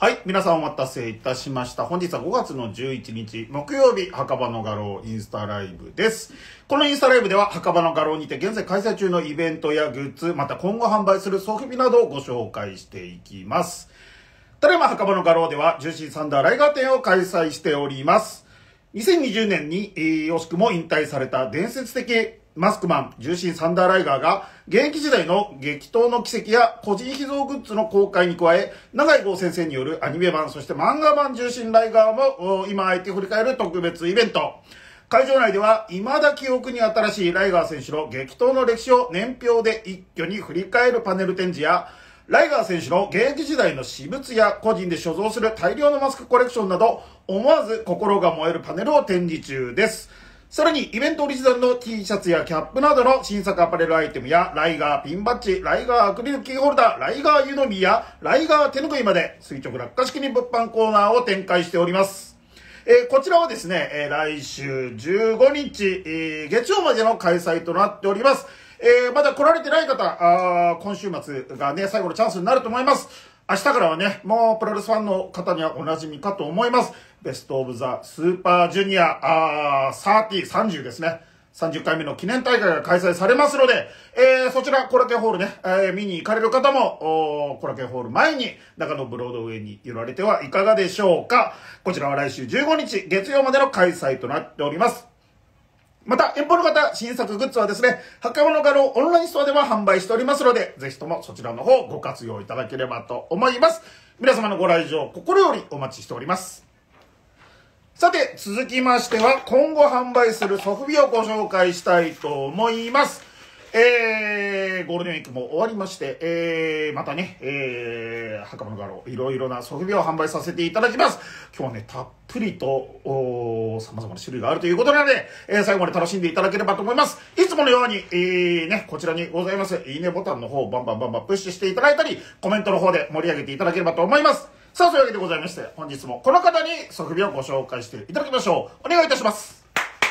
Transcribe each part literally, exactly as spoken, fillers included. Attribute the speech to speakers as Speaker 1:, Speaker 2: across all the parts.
Speaker 1: はい。皆さんお待たせいたしました。本日はごがつのじゅういちにち木曜日、墓場の画廊インスタライブです。このインスタライブでは墓場の画廊にて現在開催中のイベントやグッズ、また今後販売する装備などをご紹介していきます。ただいま墓場の画廊では重心サンダーライガー展を開催しております。にせんにじゅうねんに、えー、惜しくも引退された伝説的マスクマン、重心サンダーライガーが、現役時代の激闘の奇跡や個人秘蔵グッズの公開に加え、永井豪先生によるアニメ版、そして漫画版重心ライガーも、今あえて振り返る特別イベント。会場内では、未だ記憶に新しいライガー選手の激闘の歴史を年表で一挙に振り返るパネル展示や、ライガー選手の現役時代の私物や個人で所蔵する大量のマスクコレクションなど、思わず心が燃えるパネルを展示中です。さらに、イベントオリジナルの T シャツやキャップなどの新作アパレルアイテムや、ライガーピンバッジ、ライガーアクリルキーホルダー、ライガー湯飲みや、ライガー手ぬぐいまで、垂直落下式に物販コーナーを展開しております。えー、こちらはですね、えー、来週じゅうごにち、えー、月曜までの開催となっております。えー、まだ来られてない方、あ今週末がね、最後のチャンスになると思います。明日からはね、もうプロレスファンの方にはお馴染みかと思います。ベストオブザスーパージュニア、あー、さんじゅう、さんじゅうですね。さんじゅっかいめの記念大会が開催されますので、えー、そちら、コラケホールね、えー、見に行かれる方も、コラケホール前に、中野ブロードウェイに寄られてはいかがでしょうか。こちらは来週じゅうごにち、月曜までの開催となっております。また、遠方の方、新作グッズはですね、墓場の画廊オンラインストアでは販売しておりますので、ぜひともそちらの方ご活用いただければと思います。皆様のご来場、心よりお待ちしております。さて、続きましては、今後販売するソフビをご紹介したいと思います。えー、ゴールデンウィークも終わりまして、えー、またね、えー、墓場の画廊、いろいろなソフビを販売させていただきます。今日はね、たっぷりと、お様々な種類があるということなので、えー、最後まで楽しんでいただければと思います。いつものように、えー、ね、こちらにございます、いいねボタンの方をバンバンバンバンプッシュしていただいたり、コメントの方で盛り上げていただければと思います。さあ、そういうわけでございまして、本日もこの方にソフビをご紹介していただきましょう。お願いいたします。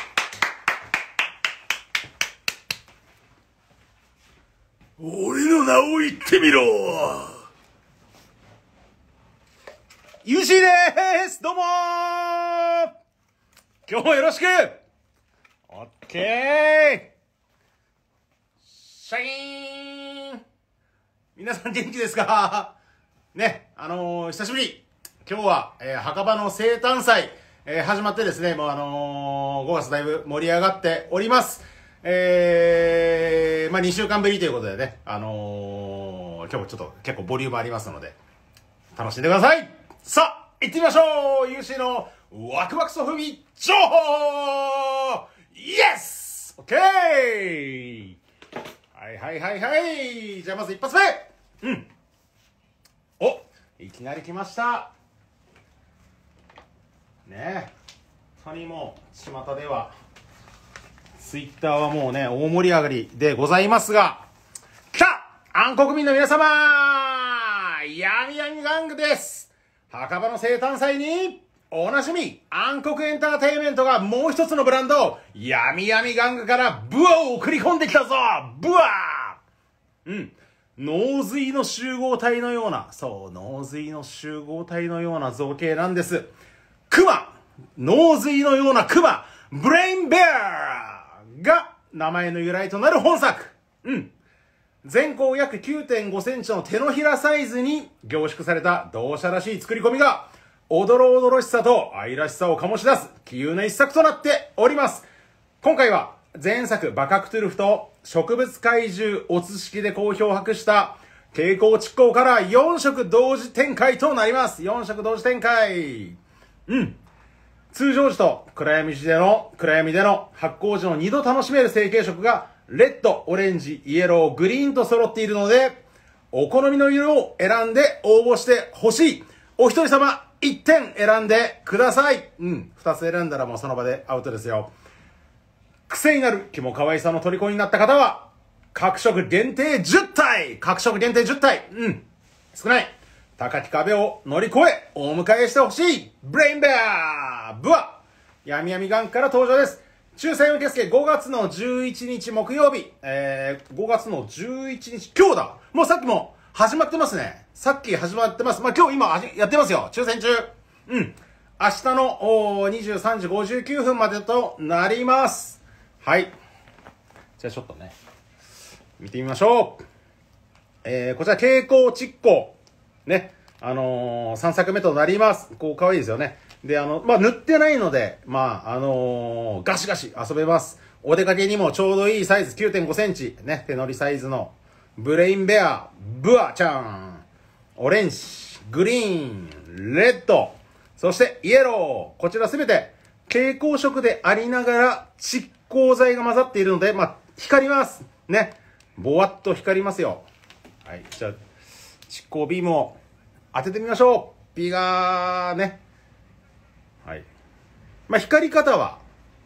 Speaker 2: 俺の名を言ってみろ。
Speaker 3: ユーシーでーす。どうもー。今日もよろしく。オッケー。シャイーン。皆さん元気ですかね、あのー、久しぶり。今日は、えー、墓場の生誕祭、えー、始まってですね、もうあのー、ごがつだいぶ盛り上がっております。えー、まあ、にしゅうかんぶりということでね、あのー、今日もちょっと結構ボリュームありますので、楽しんでください。さあ、行ってみましょう。 ユーシー のワクワクソフビ情報イエス !OK! はいはいはいはい。じゃあまず一発目。うん。お、いきなり来ました。ねえ。本当にもう、巷では、ツイッターはもうね、大盛り上がりでございますが、来た暗黒民の皆様闇闇玩具です。墓場の生誕祭に、おなじみ、暗黒エンターテインメントがもう一つのブランド、闇闇玩具からブワを送り込んできたぞブワーうん。脳髄の集合体のような、そう、脳髄の集合体のような造形なんです。クマ脳髄のようなクマブレインベアが名前の由来となる本作。うん。全高約 きゅうてんごセンチの手のひらサイズに凝縮された同社らしい作り込みが、おどろおどろしさと愛らしさを醸し出す奇遇な一作となっております。今回は前作バカクトゥルフと植物怪獣オツ式で好評を博した蛍光蓄光からよんしょく同時展開となります。よんしょく同時展開。うん。通常時と暗闇時での、暗闇での発光時のにど楽しめる成型色が、レッド、オレンジ、イエロー、グリーンと揃っているので、お好みの色を選んで応募してほしい。お一人様いってん選んでください。うん。二つ選んだらもうその場でアウトですよ。癖になるキモ可愛さの虜になった方は、各色限定じゅったい各色限定じゅったいうん。少ない。高き壁を乗り越え、お迎えしてほしいブレインベアブワ闇闇玩具から登場です。抽選受付ごがつのじゅういちにち木曜日、えー、ごがつのじゅういちにち、今日だもうさっきも始まってますね。さっき始まってます。まあ、今日今やってますよ。抽選中。うん。明日のにじゅうさんじごじゅうきゅうふんまでとなります。はい。じゃあちょっとね、見てみましょう。えー、こちら、蛍光窒光。ね。あのー、さんさくめとなります。こう、可愛いですよね。で、あの、まあ、塗ってないので、まあ、あのー、ガシガシ遊べます。お出かけにもちょうどいいサイズ、きゅうてんごセンチ。ね。手乗りサイズの、ブレインベア、ブアちゃん、オレンジ、グリーン、レッド、そしてイエロー。こちらすべて蛍光色でありながら蓄光剤が混ざっているので、まあ、光ります。ね。ぼわっと光りますよ。はい。じゃあ、蓄光ビームを当ててみましょう。ビガーね。はい。まあ、光り方は、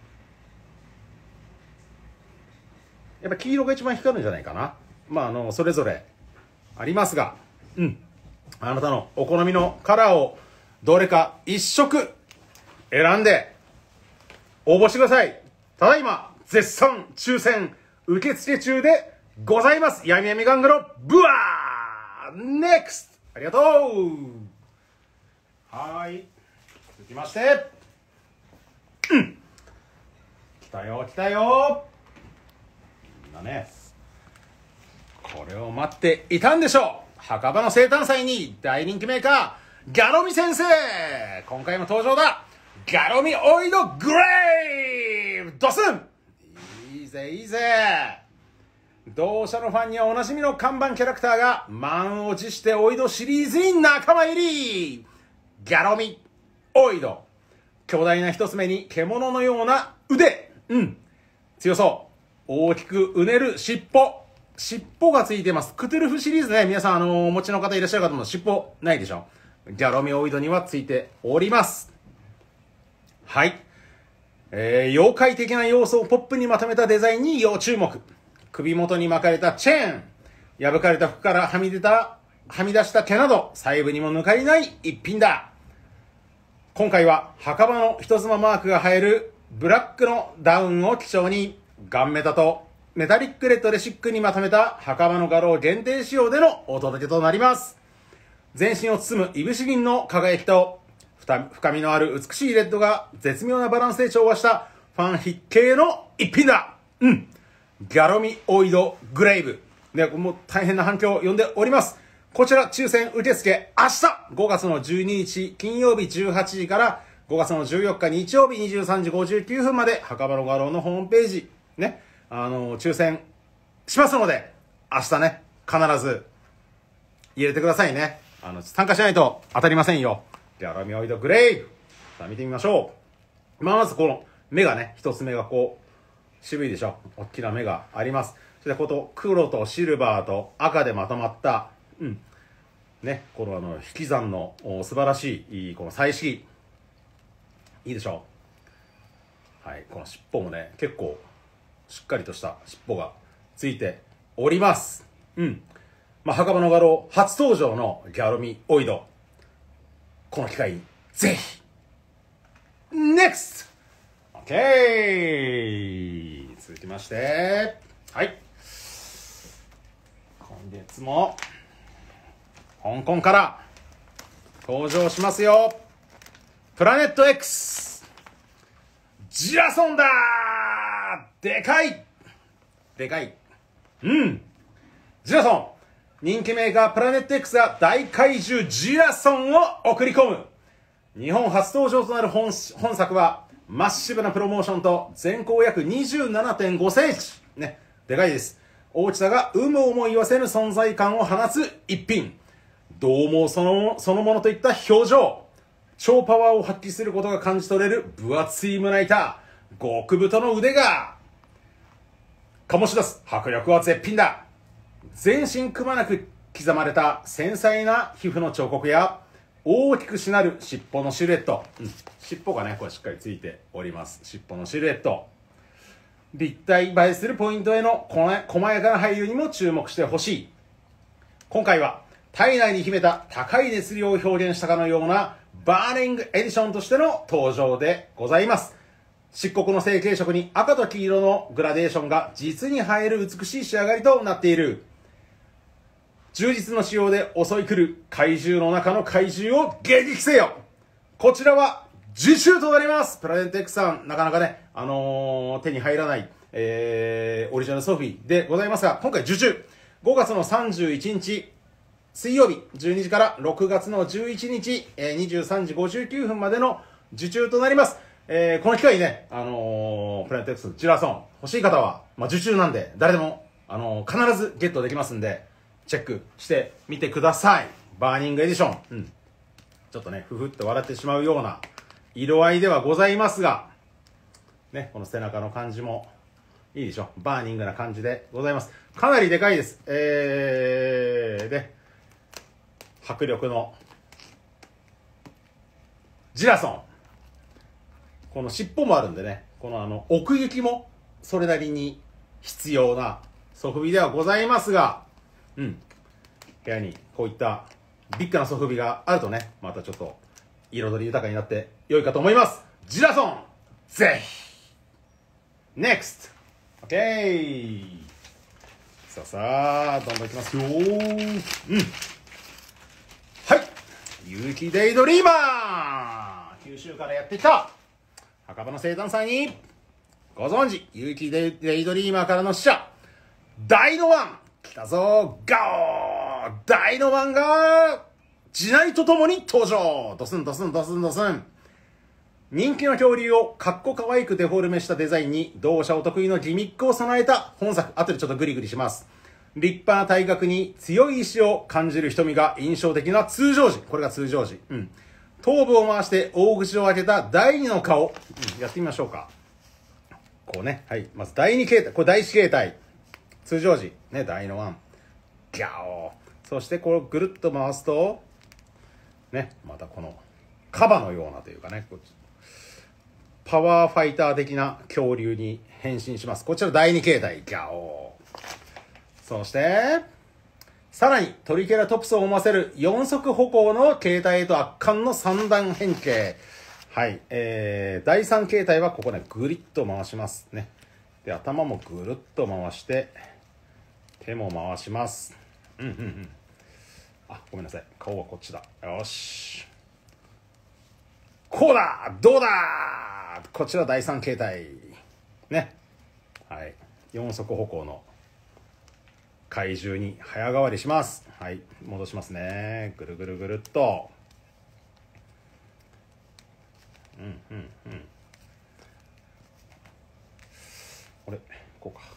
Speaker 3: やっぱ黄色が一番光るんじゃないかな。まあ、あの、それぞれありますが、うん。あなたのお好みのカラーをどれか一色選んで応募してください。ただいま、絶賛抽選受付中でございます。やみやみガングロブワー ネクスト ありがとう。はーい。続きまして、うん。来たよ、来たよ。みんなね、これを待っていたんでしょう。墓場の生誕祭に大人気メーカー、ギャロミ先生。今回も登場だ。ギャロミオイドグレーブドスン。いいぜ、いいぜ。同社のファンにはおなじみの看板キャラクターが満を持してオイドシリーズに仲間入り。ギャロミオイド。巨大な一つ目に獣のような腕。うん。強そう。大きくうねる尻尾。尻尾がついてます。クトゥルフシリーズね。皆さん、あのー、お持ちの方いらっしゃる方も尻尾ないでしょ。ギャロミオイドにはついております。はい。えー、妖怪的な要素をポップにまとめたデザインに要注目。首元に巻かれたチェーン。破かれた服からはみ出た、はみ出した毛など、細部にも抜かりない一品だ。今回は、墓場の人妻マークが映えるブラックのダウンを基調に、ガンメタとメタリックレッドでシックにまとめた墓場の画廊限定仕様でのお届けとなります。全身を包むいぶし銀の輝きと深みのある美しいレッドが絶妙なバランスで調和したファン必見の一品だ。うん。ギャロミオイドグレイブ。ね、もう大変な反響を呼んでおります。こちら抽選受付明日ごがつのじゅうににち金曜日じゅうはちじからごがつのじゅうよっか日曜日にじゅうさんじごじゅうきゅうふんまで墓場の画廊のホームページね、あの、抽選しますので、明日ね、必ず入れてくださいね。あの、参加しないと当たりませんよ。ギャロミオイドグレイブ。さあ見てみましょう。まあ、まずこの目がね、一つ目がこう、渋いでしょ。大きな目があります。それでこの黒とシルバーと赤でまとまった、うん。ね、このあの、引き算の素晴らしい、この彩色。いいでしょう。はい、この尻尾もね、結構、しっかりとした尻尾がついております。うん。まあ、墓場の画廊初登場のギャロミオイド。この機会に、ぜひ ネクスト !オッケー 続きまして、はい。今月も、香港から登場しますよ。プラネット X。ジラソンだーでかいでかい。うん。ジラソン。人気メーカープラネット X が大怪獣ジラソンを送り込む。日本初登場となる 本, 本作は、マッシブなプロモーションと全高約 にじゅうななてんごセンチ。ね。でかいです。大きさが有無をも言わせぬ存在感を放つ一品。獰猛そのそのものといった表情。超パワーを発揮することが感じ取れる分厚い胸板。極太の腕が醸し出す迫力は絶品だ。全身くまなく刻まれた繊細な皮膚の彫刻や大きくしなる尻尾のシルエット、うん、尻尾がねこれしっかりついております。尻尾のシルエット、立体映えするポイントへの細やかな配慮にも注目してほしい。今回は体内に秘めた高い熱量を表現したかのようなバーニングエディションとしての登場でございます。漆黒の成型色に赤と黄色のグラデーションが実に映える美しい仕上がりとなっている。 充実の仕様で襲い来る怪獣の中の怪獣を迎撃せよ。こちらは受注となります。プラネット X さん、なかなかね、あのー、手に入らない、えー、オリジナルソフィでございますが、今回受注。ごがつのさんじゅういちにち、水曜日じゅうにじからろくがつのじゅういちにち、えー、にじゅうさんじごじゅうきゅうふんまでの受注となります。えー、この機会にね、あのー、プラネット X ジュラソン欲しい方は、まあ、受注なんで、誰でも、あのー、必ずゲットできますんで、チェックしてみてください。バーニングエディション。うん。ちょっとね、ふふって笑ってしまうような色合いではございますが、ね、この背中の感じもいいでしょ。バーニングな感じでございます。かなりでかいです。えー、で、迫力のジラソン。この尻尾もあるんでね、このあの、奥行きもそれなりに必要なソフビではございますが、うん。部屋にこういったビッグなソフビがあるとね、またちょっと彩り豊かになって良いかと思います。ジラソンぜひ !NEXT! OK! さあさあ、どんどんいきますよー。うん。はい。有機デイドリーマー九州からやってきた墓場の生誕祭に、ご存知、有機デイドリーマーからの使者、ダイノワン来たぞガオーダイノワンが、地内とともに登場ドスンドスンドスンドスン人気の恐竜をかっこ可愛くデフォルメしたデザインに、同社お得意のギミックを備えた本作。後でちょっとグリグリします。立派な体格に強い意志を感じる瞳が印象的な通常時。これが通常時。うん。頭部を回して大口を開けた第二の顔。うん、やってみましょうか。こうね。はい。まず第二形態。これ第一形態。通常時。ね、第のワン。ギャオー。そしてこれをぐるっと回すと、ね、またこの、カバのようなというかね、パワーファイター的な恐竜に変身します。こちら第二形態。ギャオー。そして、さらにトリケラトプスを思わせる四足歩行の形態へと圧巻の三段変形。はい。えー、だいさん形態はここね、ぐりっと回しますね。で、頭もぐるっと回して、手も回します。うんうんうん。あ、ごめんなさい。顔はこっちだ。よし。こうだどうだこちらだいさん形態。ね。はい。四足歩行の怪獣に早変わりします。はい。戻しますね。ぐるぐるぐるっと。うんうんうん。これ、こうか。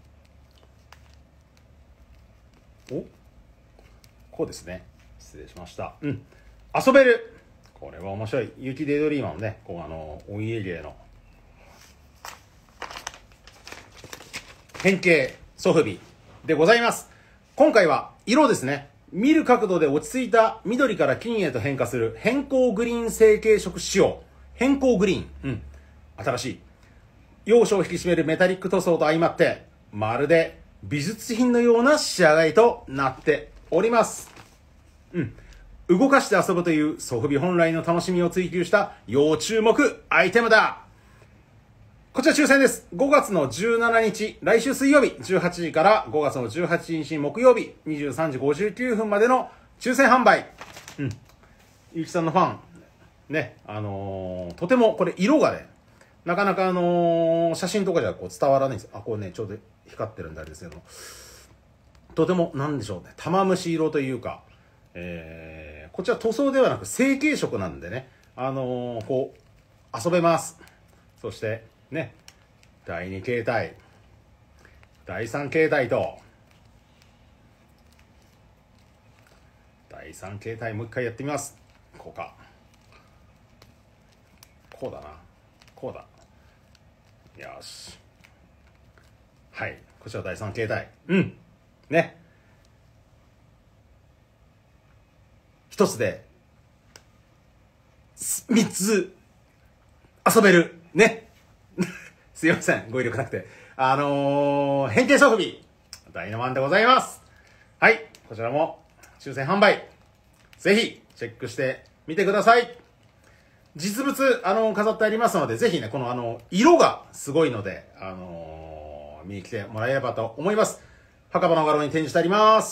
Speaker 3: おこうですね。失礼しました。うん。遊べるこれは面白い。雪デイドリーマーのね、こうあの、オイエリエの変形ソフビでございます。今回は色ですね。見る角度で落ち着いた緑から金へと変化する変光グリーン成型色仕様。変光グリーン。うん。新しい。要所を引き締めるメタリック塗装と相まって、まるで美術品のような仕上がりとなっております。うん。動かして遊ぶというソフビ本来の楽しみを追求した要注目アイテムだ。こちら抽選です。ごがつのじゅうしちにち、来週水曜日じゅうはちじからごがつのじゅうはちにち木曜日にじゅうさんじごじゅうきゅうふんまでの抽選販売。うん。ゆうきさんのファン、ね、あのー、とてもこれ色がね、なかなかあのー、写真とかじゃこう伝わらないんです。あ、これね、ちょうど光ってるんであれですけども。とても、なんでしょうね、玉虫色というか、えー、こちら塗装ではなく成型色なんでね、あのー、こう、遊べます。そして、ね、だいに形態、だいさん形態と、だいさん形態もう一回やってみます。こうか。こうだな。こうだ。よし。はい。こちらだいさん形態。うん。ね。一つで、三つ、遊べる。ね。すいません。語彙力なくて。あのー、変形ソフビ、ダイノワンでございます。はい。こちらも、抽選販売。ぜひ、チェックしてみてください。実物、あのー、飾ってありますので、ぜひね、このあの、色がすごいので、あのー、見に来てもらえればと思います。墓場の画廊に展示してあります。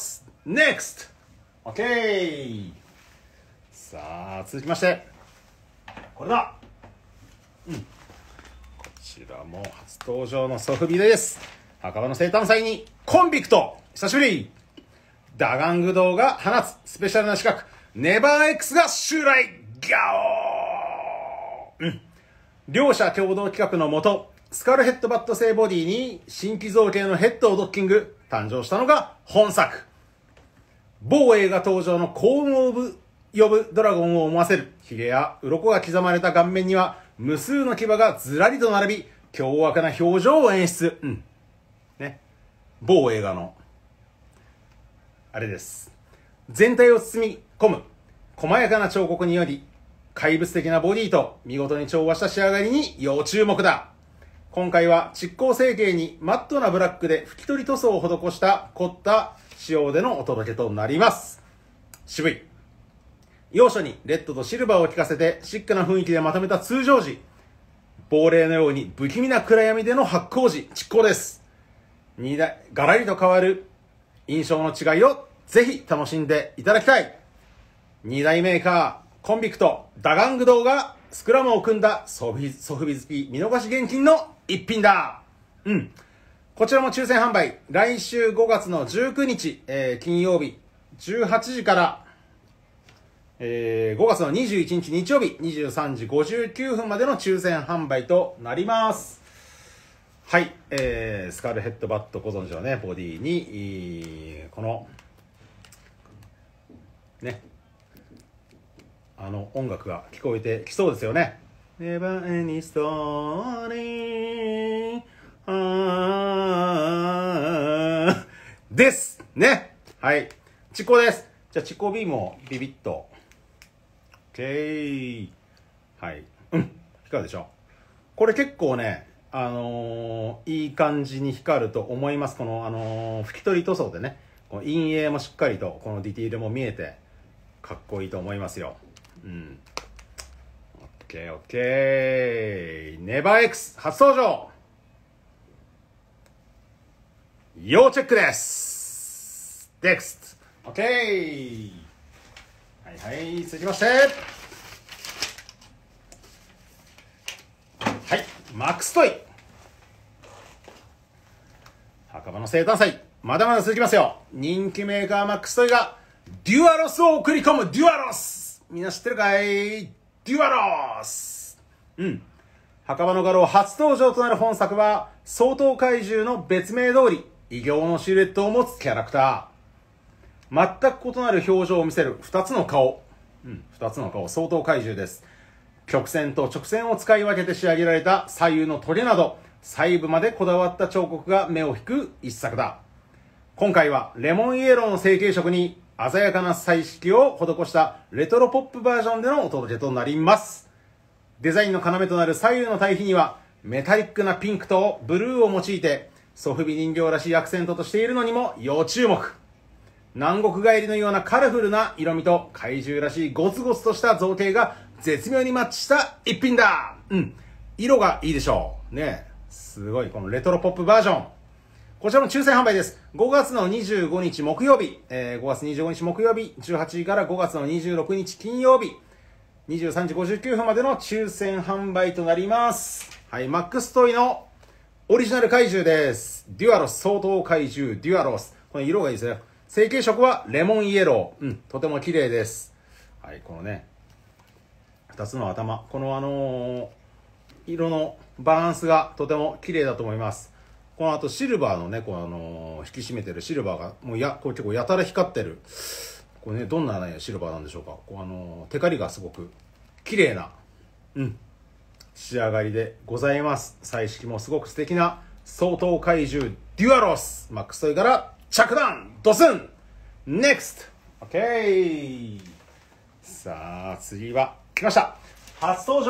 Speaker 3: NEXT! OK! さあ、続きまして、これだ、うん、こちらも初登場のソフビです。墓場の生誕祭にコンビクト久しぶりダガングドが放つスペシャルな資格ネバー X が襲来ガオー、うん、両者共同企画のもとスカルヘッドバット製ボディに新規造形のヘッドをドッキング誕生したのが本作。某映画登場のコーンオブ呼ぶドラゴンを思わせる髭や鱗が刻まれた顔面には無数の牙がずらりと並び凶悪な表情を演出、うんね、某映画のあれです。全体を包み込む細やかな彫刻により怪物的なボディと見事に調和した仕上がりに要注目だ。今回は蓄光成形にマットなブラックで拭き取り塗装を施した凝った仕様でのお届けとなります。渋い要所にレッドとシルバーを効かせてシックな雰囲気でまとめた通常時、亡霊のように不気味な暗闇での発光時蓄光です。にだいガラリと変わる印象の違いをぜひ楽しんでいただきたい。に大メーカーコンビクトダガングドがスクラムを組んだソフビソフビ好き見逃し厳禁の一品だ。うん。こちらも抽選販売来週ごがつのじゅうくにち、えー、金曜日じゅうはちじから、えー、ごがつのにじゅういちにち日曜日にじゅうさんじごじゅうきゅうふんまでの抽選販売となります。はい、えー、スカルヘッドバットご存知のねボディにこのねあの音楽が聞こえてきそうですよね。Never any story あですね。はい、チコです。じゃあチコ B もビビッと OK。 はい、うん、いかがでしょう。これ結構ねあのー、いい感じに光ると思います。この、あのー、拭き取り塗装でねこの陰影もしっかりとこのディティールも見えてかっこいいと思いますよ。うん、OK OK。 ネバー X 初登場要チェックです。 NEXT OK。 はいはい、続きましてはいマックストイ墓場の生誕祭まだまだ続きますよ。人気メーカーマックストイがデュアロスを送り込むデュアロス、みんな知ってるかい。デュアロス、うん、墓場の画廊初登場となる本作は相当怪獣の別名通り異形のシルエットを持つキャラクター、全く異なる表情を見せるふたつの顔、うん、ふたつの顔相当怪獣です。曲線と直線を使い分けて仕上げられた左右のトゲなど細部までこだわった彫刻が目を引く一作だ。今回はレモンイエローの成型色に鮮やかな彩色を施したレトロポップバージョンでのお届けとなります。デザインの要となる左右の対比にはメタリックなピンクとブルーを用いてソフビ人形らしいアクセントとしているのにも要注目。南国帰りのようなカラフルな色味と怪獣らしいゴツゴツとした造形が絶妙にマッチした一品だ。うん、色がいいでしょうね。すごいこのレトロポップバージョン、こちらも抽選販売です。ごがつのにじゅうごにち木曜日、えー、ごがつにじゅうごにち木曜日じゅうはちじからごがつのにじゅうろくにち金曜日にじゅうさんじごじゅうきゅうふんまでの抽選販売となります。はい、マックストイのオリジナル怪獣です。デュアロス相当怪獣デュアロス、この色がいいですね。成型色はレモンイエロー、うん、とても綺麗です。はい、このねふたつの頭、このあのー、色のバランスがとても綺麗だと思います。この後シルバーのねこう、あのー、引き締めてるシルバーがもうやこれ結構やたら光ってる、これねどんな、ね、シルバーなんでしょうか。こう、あのー、テカリがすごく綺麗な、うん、仕上がりでございます。彩色もすごく素敵な相当怪獣デュアロス、マックストイから着弾ドスン NEXT OK。 さあ次は来ました、初登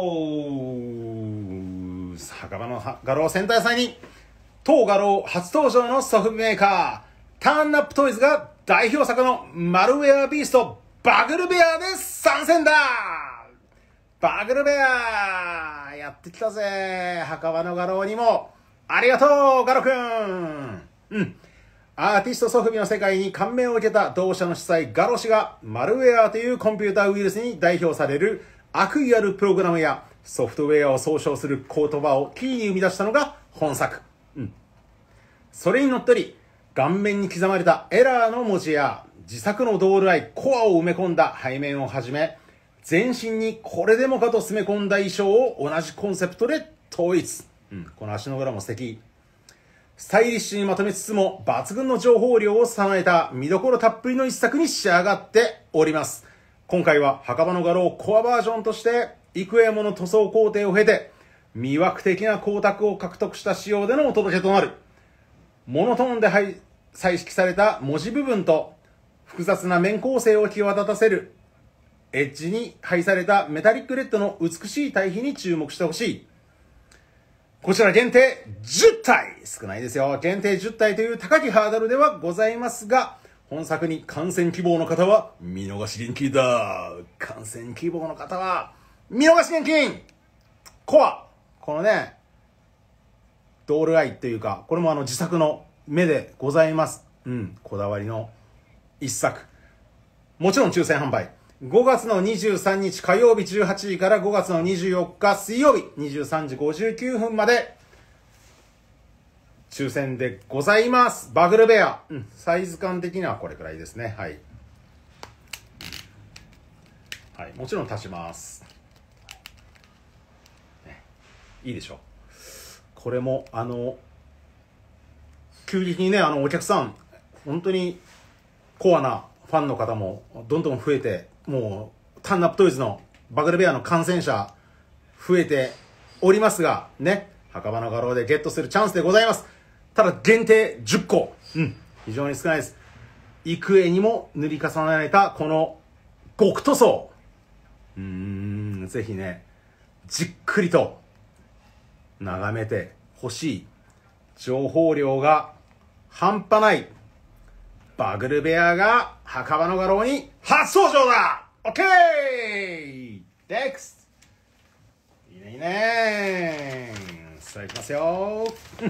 Speaker 3: 場墓場の画廊センター祭に当画廊初登場のソフビメーカーターンナップトイズが代表作のマルウェアビーストバグルベアで参戦だ。バグルベアやってきたぜ。墓場の画廊にもありがとうガロくん。うん、 アーティストソフビの世界に感銘を受けた同社の主催ガロ氏がマルウェアというコンピューターウイルスに代表される悪意あるプログラムやソフトウェアを総称する言葉をキーに生み出したのが本作。うん。それにのっとり、顔面に刻まれたエラーの文字や自作のドールアイ、コアを埋め込んだ背面をはじめ、全身にこれでもかと詰め込んだ衣装を同じコンセプトで統一。うん。この足の裏も素敵。スタイリッシュにまとめつつも抜群の情報量を備えた見どころたっぷりの一作に仕上がっております。今回は墓場の画廊コアバージョンとして幾重もの塗装工程を経て魅惑的な光沢を獲得した仕様でのお届けとなる。モノトーンで彩色された文字部分と複雑な面構成を際立たせるエッジに配されたメタリックレッドの美しい対比に注目してほしい。こちら限定じゅったい、少ないですよ。限定じゅったいという高きハードルではございますが、本作に観戦希望の方は見逃し厳禁だ。観戦希望の方は見逃し厳禁。コア、このね、ドールアイっていうか、これもあの自作の目でございます。うん、こだわりの一作。もちろん抽選販売。ごがつのにじゅうさんにち火曜日じゅうはちじからごがつのにじゅうよっか水曜日にじゅうさんじごじゅうきゅうふんまで抽選でございます。バグルベア、うん、サイズ感的にはこれくらいですね。はい、はい、もちろん足します、ね、いいでしょう。これもあの急激にね、あのお客さん本当にコアなファンの方もどんどん増えて、もうタンナップトイズのバグルベアの感染者増えておりますがね、墓場の画廊でゲットするチャンスでございます。ただ限定じゅっこ、うん、非常に少ないです。幾重にも塗り重ねられたこの極塗装、うーん、ぜひねじっくりと眺めてほしい。情報量が半端ないバグルベアが墓場の画廊に初登場だ。オッケー ネクスト いいねいいね。さあいきますよ、うん、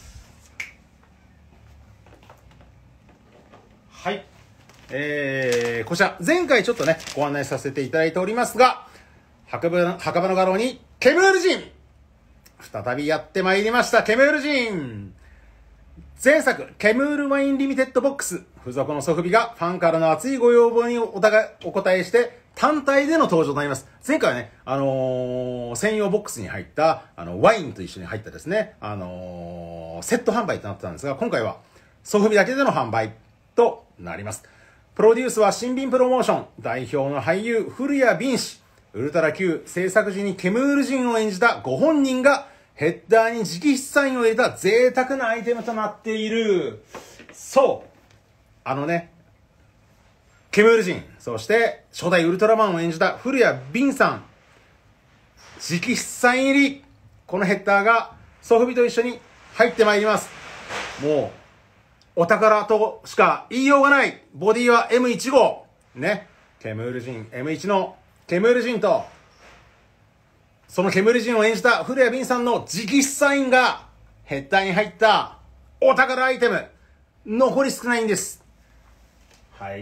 Speaker 3: はい、えー、こちら前回ちょっとねご案内させていただいておりますが、墓場の、墓場の画廊にケムール人再びやってまいりました。ケムール人前作、ケムールワインリミテッドボックス、付属のソフビがファンからの熱いご要望にお互いお答えして、単体での登場となります。前回はね、あのー、専用ボックスに入った、あの、ワインと一緒に入ったですね、あのー、セット販売となってたんですが、今回はソフビだけでの販売となります。プロデュースは新品プロモーション、代表の俳優、古谷敏氏、ウルトラ Q 制作時にケムール人を演じたご本人が、ヘッダーに直筆サインを入れた贅沢なアイテムとなっている。そう。あのね、ケムール人、そして初代ウルトラマンを演じた古谷敏さん。直筆サイン入り。このヘッダーがソフビと一緒に入ってまいります。もう、お宝としか言いようがない。ボディは エムいちごう。ね。ケムール人 エムいち のケムール人と、そのケムール人を演じた古谷敏さんの直筆サインがヘッダーに入ったお宝アイテム。残り少ないんです。はい。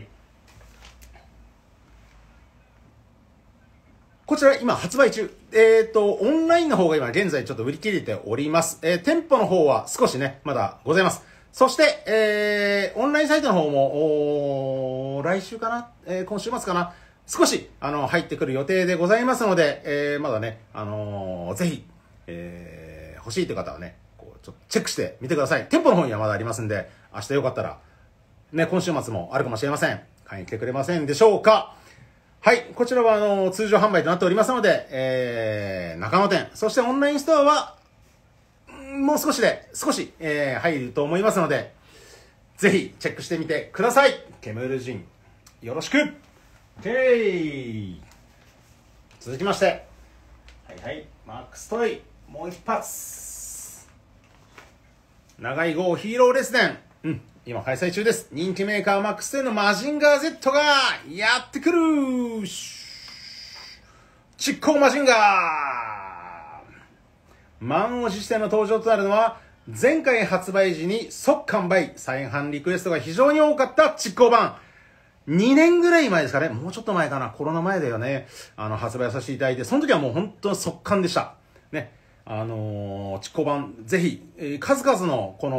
Speaker 3: こちら今発売中。えっと、オンラインの方が今現在ちょっと売り切れております。えー、店舗の方は少しね、まだございます。そして、えー、オンラインサイトの方も、おー来週かな、えー、今週末かな少し、あの、入ってくる予定でございますので、えー、まだね、あのー、ぜひ、えー、欲しいという方はね、こう、ちょっとチェックしてみてください。店舗の方にはまだありますんで、明日よかったら、ね、今週末もあるかもしれません。買いに来てくれませんでしょうか。はい、こちらは、あのー、通常販売となっておりますので、えー、中野店、そしてオンラインストアは、もう少しで、少し、えー、入ると思いますので、ぜひ、チェックしてみてください。ケムール人、よろしく。OK。続きまして、はいはい、マックストイ、もう一発。長い号ヒーローレスデン。うん、今開催中です。人気メーカーマックストイのマジンガー Z がやってくる。実行マジンガー。満を持しての登場となるのは、 前回発売時に即完売、再販リクエストが非常に多かった蓄光版。にねんぐらい前ですかね。もうちょっと前かな。コロナ前だよね。あの、発売させていただいて、その時はもう本当に速乾でした。ね。あのー、蓄光版、ぜひ、えー、数々の、こ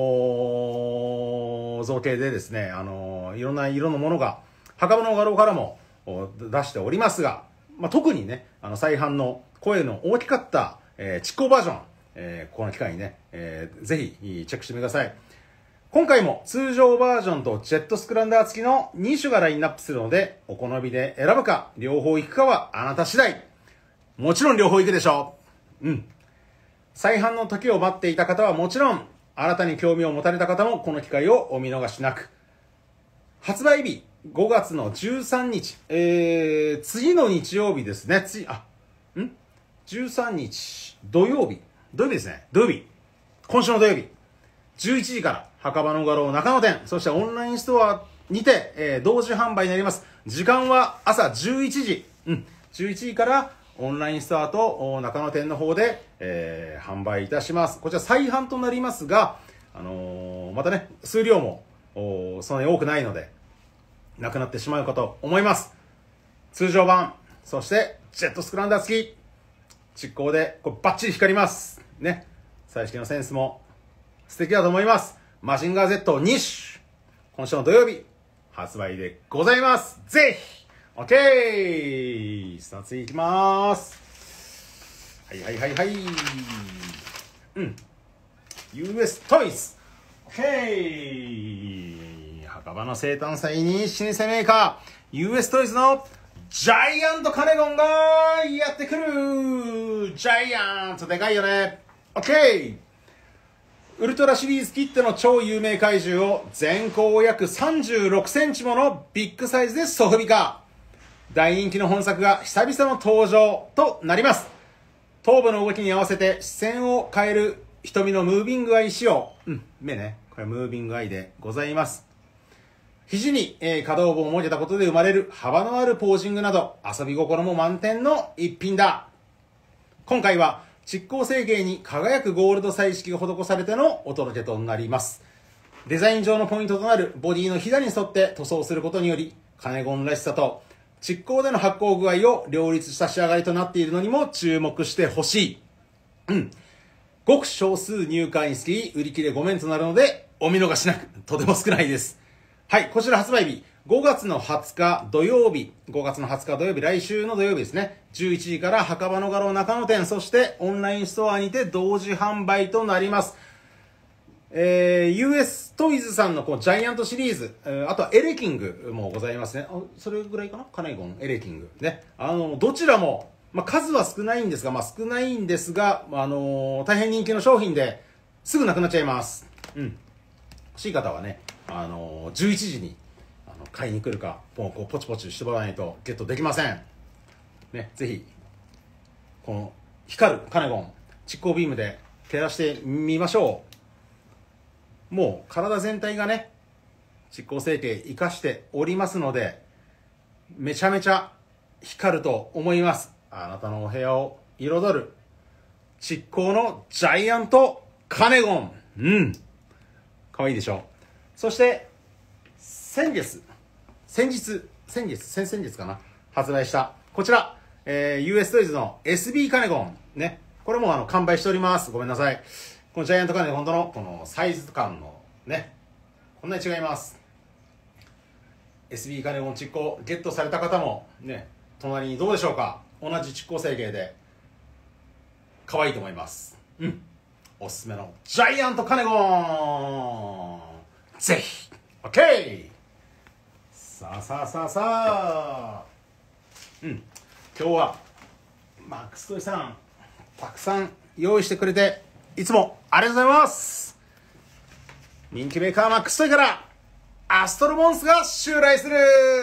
Speaker 3: の、造形でですね、あのー、いろんな色のものが、墓場の画廊からも出しておりますが、まあ、特にね、あの、再販の声の大きかった、えー、蓄光バージョン、えー、この機会にね、えー、ぜひ、チェックしてみてください。今回も通常バージョンとジェットスクランダー付きのに種がラインナップするので、お好みで選ぶか、両方行くかはあなた次第。もちろん両方行くでしょう。うん。再販の時を待っていた方はもちろん、新たに興味を持たれた方もこの機会をお見逃しなく。発売日、ごがつのじゅうさんにち、えー、次の日曜日ですね。次、あ、ん ?じゅうさんにち、土曜日。土曜日ですね。土曜日。今週の土曜日。じゅういちじから墓場の画廊中野店、そしてオンラインストアにて、えー、同時販売になります。時間は朝じゅういちじ。うん。じゅういちじからオンラインストアと中野店の方で、えー、販売いたします。こちら再販となりますが、あのー、またね、数量もそんなに多くないので、なくなってしまうかと思います。通常版、そしてジェットスクランダー付き、蓄光でこれバッチリ光ります。ね。彩色のセンスも素敵だと思います。マジンガー Z に種。今週の土曜日、発売でございます。ぜひ !OK! さあ次いきまーす。はいはいはいはい。うん。ユーエス トイズ。OK! 墓場の生誕祭に老舗メーカー、ユーエス トイズのジャイアントカネゴンがやってくる。ジャイアントでかいよね。OK! ウルトラシリーズきっての超有名怪獣を全高約さんじゅうろくセンチものビッグサイズでソフビ化。大人気の本作が久々の登場となります。頭部の動きに合わせて視線を変える瞳のムービングアイ仕様。うん、目ね。これムービングアイでございます。肘に、えー、可動部を設けたことで生まれる幅のあるポージングなど遊び心も満点の一品だ。今回は蓄光成形に輝くゴールド彩色が施されてのお届けとなります。デザイン上のポイントとなるボディのひだに沿って塗装することにより、カネゴンらしさと蓄光での発光具合を両立した仕上がりとなっているのにも注目してほしい。うん。ごく少数入会につき売り切れごめんとなるので、お見逃しなく、とても少ないです。はい、こちら発売日、ごがつのはつか土曜日、ごがつのはつか土曜日、来週の土曜日ですね、じゅういちじから墓場の画廊中野店、そしてオンラインストアにて同時販売となります。えー、ユーエス トイズさんのこうジャイアントシリーズ、えー、あとはエレキングもございますね。あ、それぐらいかな、カネゴン、エレキング。ね。あの、どちらも、まあ、数は少ないんですが、まあ、少ないんですが、あのー、大変人気の商品で、すぐなくなっちゃいます。うん。欲しい方はね、あのー、じゅういちじに、あの、買いに来るか、もうこうポチポチしてもらわないとゲットできません。ね、ぜひ、この、光るカネゴン、蓄光ビームで照らしてみましょう。もう体全体がね、蓄光成形活かしておりますので、めちゃめちゃ光ると思います。あなたのお部屋を彩る蓄光のジャイアントカネゴン。うん。かわいいでしょ。そして、先月、先日、先月、先々月かな、発売した、こちら、えー、ユーエス トイズの エスビー カネゴン。ね。これもあの、完売しております。ごめんなさい。このジャイアントカネゴンとのこのサイズ感のね、こんなに違います。エスビー カネゴン蓄光ゲットされた方もね、隣にどうでしょうか。同じ蓄光成形で可愛いと思います。うん。おすすめのジャイアントカネゴン、ぜひ OK。 さあさあさあさあ、うん、今日はマックストイさんたくさん用意してくれていつもありがとうございます。人気メーカーマックストイからアストロモンスが襲来する。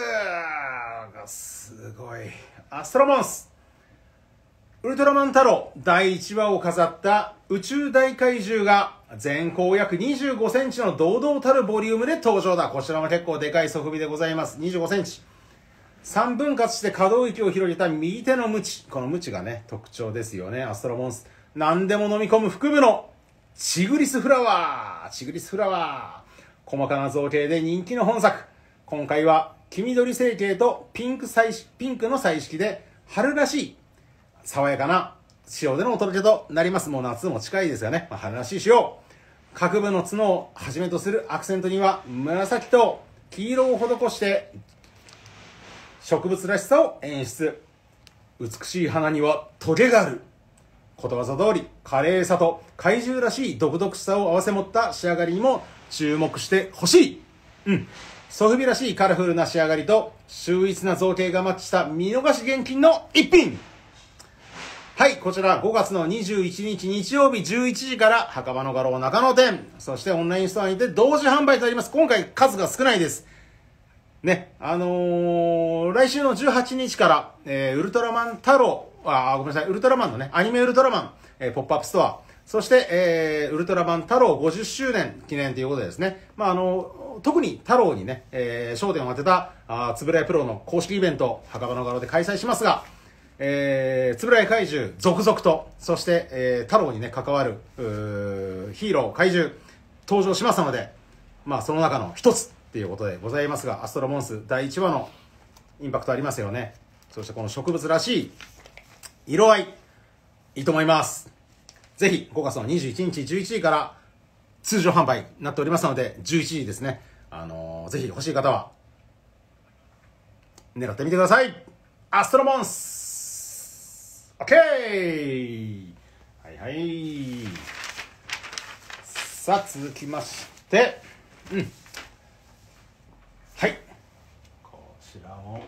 Speaker 3: すごい。アストロモンス、ウルトラマン太郎だいいちわを飾った宇宙大怪獣が全高約にじゅうごセンチの堂々たるボリュームで登場だ。こちらも結構でかいソフビでございます。にじゅうごセンチ。さんぶん割して可動域を広げた右手のムチ。このムチがね、特徴ですよね。アストロモンス。何でも飲み込む腹部のチグリスフラワーチグリスフラワー細かな造形で人気の本作。今回は黄緑成形とピンク彩ピンクの彩色で春らしい爽やかな仕様でのお届けとなります。もう夏も近いですがね、まあ、春らしい仕様。各部の角をはじめとするアクセントには紫と黄色を施して植物らしさを演出。美しい花にはトゲがある。ことわざ通り華麗さと怪獣らしい独々しさを併せ持った仕上がりにも注目してほしい。うん。ソフビらしいカラフルな仕上がりと秀逸な造形がマッチした見逃し厳禁の一品。はい、こちらごがつのにじゅういちにち日曜日じゅういちじから墓場の画廊中野店、そしてオンラインストアにて同時販売となります。今回数が少ないです。ね、あのー、来週のじゅうはちにちから、えー、ウルトラマン太郎、あ、ごめんなさい、ウルトラマンのね、アニメウルトラマン、えー、ポップアップストア、そして、えー、ウルトラマン太郎ごじゅっしゅうねん記念ということでですね、まあ、あの、特に太郎にね、えー、焦点を当てた、あつぶらやプロの公式イベント、墓場の画廊で開催しますが、えー、つぶらや怪獣続々と、そして、えー、太郎にね、関わる、ヒーロー、怪獣、登場しますので、まあ、その中の一つっていうことでございますが、アストロモンスだいいちわのインパクトありますよね。そしてこの植物らしい色合い、いいと思います。ぜひごがつのにじゅういちにちじゅういちじから通常販売になっておりますので、じゅういちじですね。あのー、ぜひ欲しい方は狙ってみてください。アストロモンス OK。 はいはい。さあ続きましてうんはい、こちらも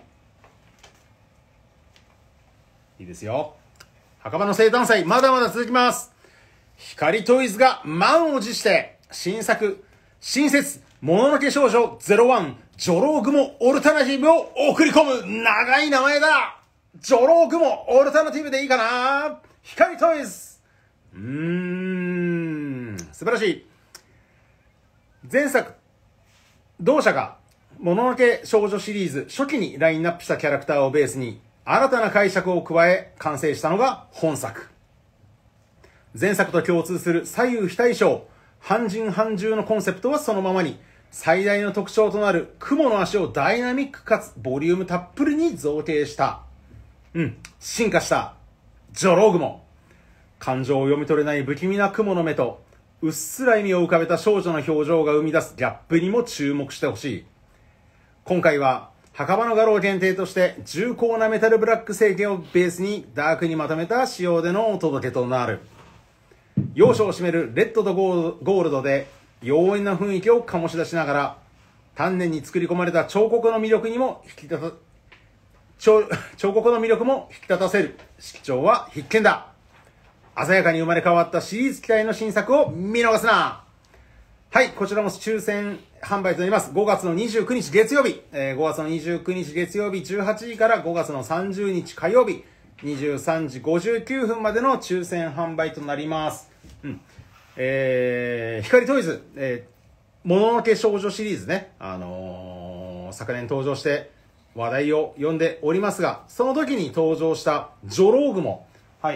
Speaker 3: いいですよ。墓場の生誕祭まだまだ続きます。光トイズが満を持して新作新設もののけ少女ゼロワンジョロウグモオルタナティブを送り込む。長い名前だ。ジョロウグモオルタナティブでいいかな。光トイズ、うーん素晴らしい。前作同社がもののけ少女シリーズ初期にラインナップしたキャラクターをベースに新たな解釈を加え完成したのが本作。前作と共通する左右非対称半人半獣のコンセプトはそのままに、最大の特徴となる雲の足をダイナミックかつボリュームたっぷりに造形したうん進化したジョロウグモ。感情を読み取れない不気味な雲の目とうっすら意味を浮かべた少女の表情が生み出すギャップにも注目してほしい。今回は墓場の画廊限定として重厚なメタルブラック成形をベースにダークにまとめた仕様でのお届けとなる。要所を占めるレッドとゴールドで妖艶な雰囲気を醸し出しながら丹念に作り込まれた彫刻の魅力にも引き立た彫彫刻の魅力も引き立たせる色調は必見だ。鮮やかに生まれ変わったシリーズ期待の新作を見逃すな。はい、こちらも抽選販売となります。ごがつのにじゅうくにち月曜日、えー、ごがつのにじゅうくにち月曜日じゅうはちじからごがつのさんじゅうにち火曜日にじゅうさんじごじゅうきゅうふんまでの抽選販売となります。うん。えー、光トイズ、えー、もののけ少女シリーズね、あのー、昨年登場して話題を呼んでおりますが、その時に登場したジョロウグモ。はい。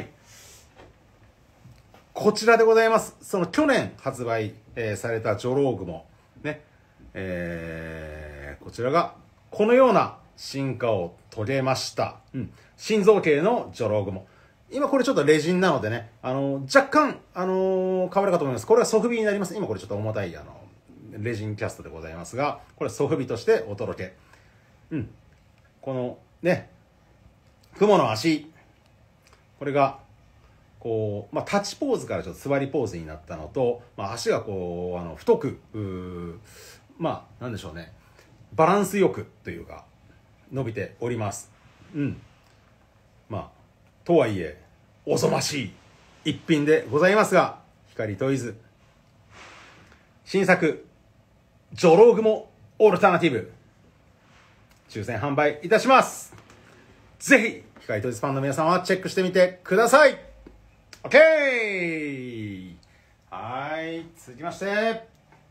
Speaker 3: こちらでございます。その去年発売、えー、されたジョロウグモ。ね。えー、こちらがこのような進化を遂げました。うん。新造形のジョロウグモ。今これちょっとレジンなのでね、あのー、若干、あのー、変わるかと思います。これはソフビになります。今これちょっと重たい、あのー、レジンキャストでございますが、これはソフビとしてお届け。うん。このね、雲の足。これが、こう、まあ、タッチポーズからちょっと座りポーズになったのと、まあ、足がこう、あの、太く、うまあ、なんでしょうね。バランスよくというか、伸びております。うん。まあ、とはいえ、おぞましい一品でございますが、光トイズ。新作、ジョロウグモオルタナティブ。抽選販売いたします。ぜひ、光トイズファンの皆さんはチェックしてみてください。OK! はい、続きまして、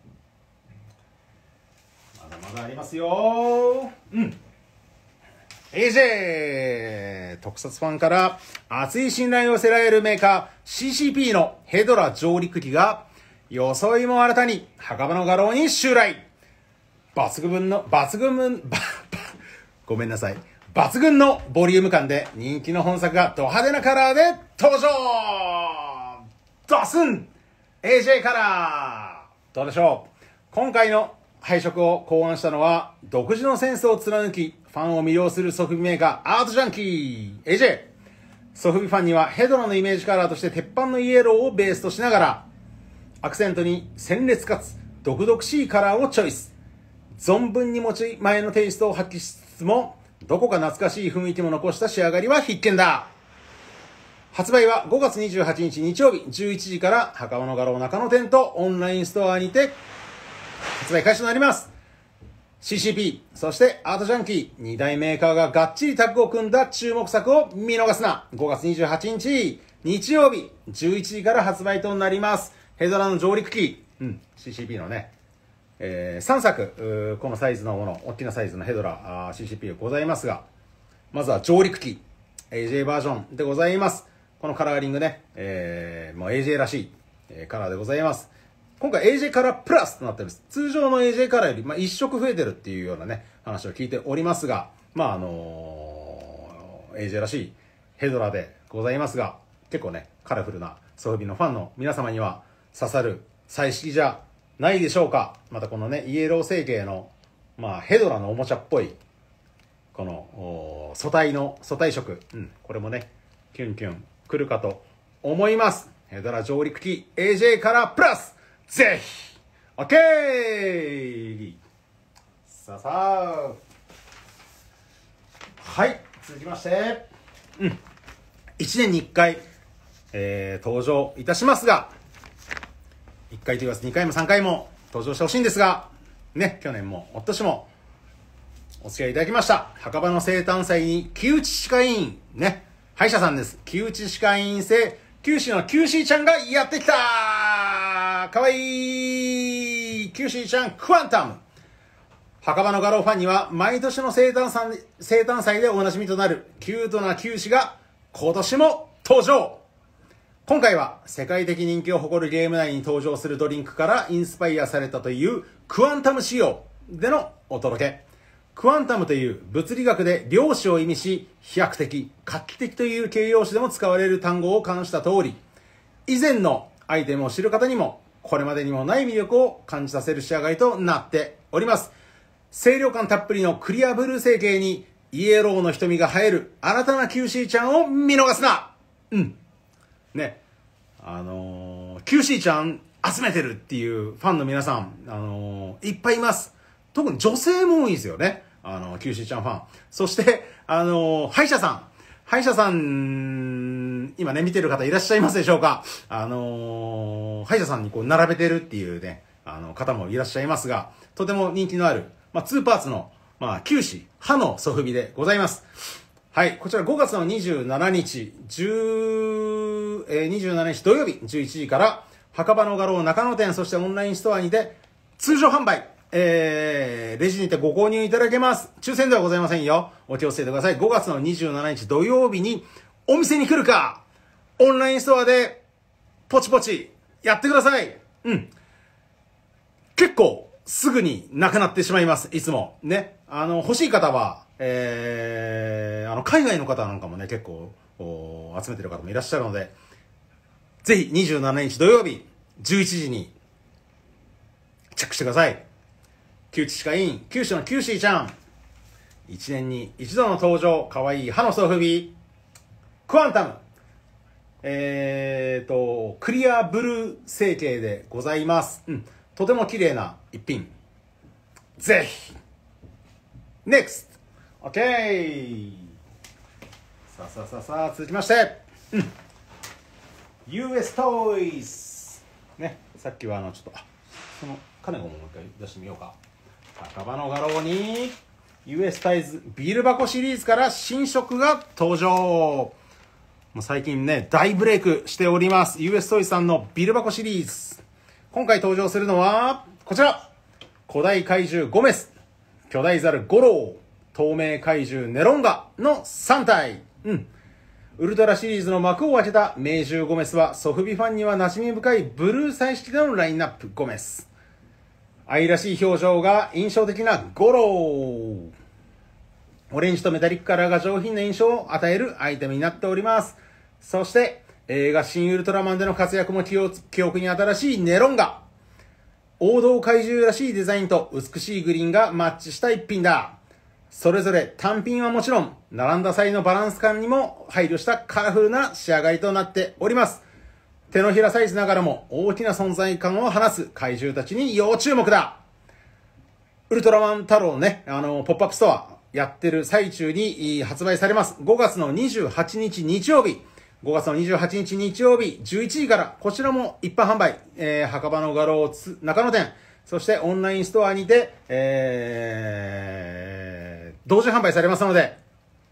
Speaker 3: まだまだありますよ。うん。 エージェー 特撮ファンから熱い信頼を寄せられるメーカー シーシーピー のヘドラ上陸機が装いも新たに墓場の画廊に襲来。抜群の、抜群、ば、ば、ごめんなさい。抜群のボリューム感で人気の本作がド派手なカラーで登場。ドスン エージェー カラー。どうでしょう。今回の配色を考案したのは独自のセンスを貫きファンを魅了するソフビメーカーアートジャンキー エージェー。ソフビファンにはヘドラのイメージカラーとして鉄板のイエローをベースとしながらアクセントに鮮烈かつ毒々しいカラーをチョイス。存分に持ち前のテイストを発揮しつつもどこか懐かしい雰囲気も残した仕上がりは必見だ。発売はごがつにじゅうはちにち日曜日じゅういちじから墓場の画廊中野店とオンラインストアにて発売開始となります。 シーシーピー そしてアートジャンキーに大メーカーががっちりタッグを組んだ注目作を見逃すな。ごがつにじゅうはちにち日曜日じゅういちじから発売となります。ヘドラの上陸機、うん、シーシーピー のね、えー、さんさくこのサイズのもの、大きなサイズのヘドラ シーシーピー がございますが、まずは上陸機 エージェー バージョンでございます。このカラーリングね、えー、もう エージェー らしい、えー、カラーでございます。今回 エージェー カラープラスとなっております。通常の エージェー カラーより、まあ、いっしょく増えてるっていうようなね、話を聞いておりますが、まああのー、エージェー らしいヘドラでございますが、結構ね、カラフルなソフビのファンの皆様には刺さる彩色じゃないでしょうか。またこのね、イエロー成形の、まあヘドラのおもちゃっぽい、この、素体の、素体色、うん、これもね、キュンキュン来るかと思います。ヘドラ上陸機 エージェー カラープラスぜひ OK。 さあさあ、はい、続きましてうんいちねんにいっかい、えー、登場いたしますが、いっかいと言わずにかいもさんかいも登場してほしいんですがね、去年もおととしもお付き合いいただきました墓場の生誕祭に木内歯科医院ね、歯医者さんです。木内歯科医院生九死のキューシーちゃんがやってきたー。かわいいキューシーちゃんクワンタム。墓場の画廊ファンには毎年の生誕祭生誕祭でおなじみとなるキュートなキューシが今年も登場。今回は世界的人気を誇るゲーム内に登場するドリンクからインスパイアされたというクワンタム仕様でのお届け。クワンタムという物理学で量子を意味し、飛躍的、画期的という形容詞でも使われる単語を冠した通り、以前のアイテムを知る方にも、これまでにもない魅力を感じさせる仕上がりとなっております。清涼感たっぷりのクリアブルー成形に、イエローの瞳が映える新たなキューシーちゃんを見逃すな。うん。ね。あのー、キューシーちゃん集めてるっていうファンの皆さん、あのー、いっぱいいます。特に女性も多いんですよね。あの、キューシーちゃんファン。そして、あの、歯医者さん。歯医者さん、今ね、見てる方いらっしゃいますでしょうか。あの、歯医者さんにこう、並べてるっていうね、あの、方もいらっしゃいますが、とても人気のある、まあ、ツーパーツの、まあ、キューシー、歯のソフビでございます。はい、こちらごがつのにじゅうしちにち、10えー、にじゅうしちにち土曜日、じゅういちじから、墓場の画廊中野店、そしてオンラインストアにて、通常販売。えー、レジにてご購入いただけます。抽選ではございませんよ。お気をつけてください。ごがつのにじゅうしちにち土曜日にお店に来るか、オンラインストアでポチポチやってください。うん。結構すぐになくなってしまいます。いつも。ね。あの、欲しい方は、えー、あの、海外の方なんかもね、結構集めてる方もいらっしゃるので、ぜひにじゅうしちにち土曜日じゅういちじにチェックしてください。キューチ歯科医院、九死のキューシーちゃん。一年に一度の登場、かわいい歯のソフビ。クワンタム。えーと、クリアブルー成形でございます。うん。とても綺麗な一品。ぜひ。ネクスト。オッケー。さあさあさあさあ、続きまして。うん。ユーエス トイズ。ね。さっきはあの、ちょっと、あ、その、カネゴももう一回出してみようか。墓場の画廊に ユーエス タイズビール箱シリーズから新色が登場。もう最近ね大ブレイクしております ユーエス トイズさんのビール箱シリーズ。今回登場するのはこちら、古代怪獣ゴメス、巨大ザルゴロー、 透明怪獣ネロンガのさん体。うん。ウルトラシリーズの幕を開けた明獣ゴメスはソフビファンには馴染み深いブルー彩色でのラインナップゴメス。愛らしい表情が印象的なゴロー。オレンジとメタリックカラーが上品な印象を与えるアイテムになっております。そして映画新ウルトラマンでの活躍も記憶に新しいネロンガ。王道怪獣らしいデザインと美しいグリーンがマッチした一品だ。それぞれ単品はもちろん、並んだ際のバランス感にも配慮したカラフルな仕上がりとなっております。手のひらサイズながらも大きな存在感を放つ怪獣たちに要注目だ。ウルトラマン太郎ね、あの、ポップアップストアやってる最中に発売されます。ごがつのにじゅうはちにち日曜日。ごがつのにじゅうはちにち日曜日じゅういちじから、こちらも一般販売、えー、墓場の画廊中野店、そしてオンラインストアにて、えー、同時販売されますので、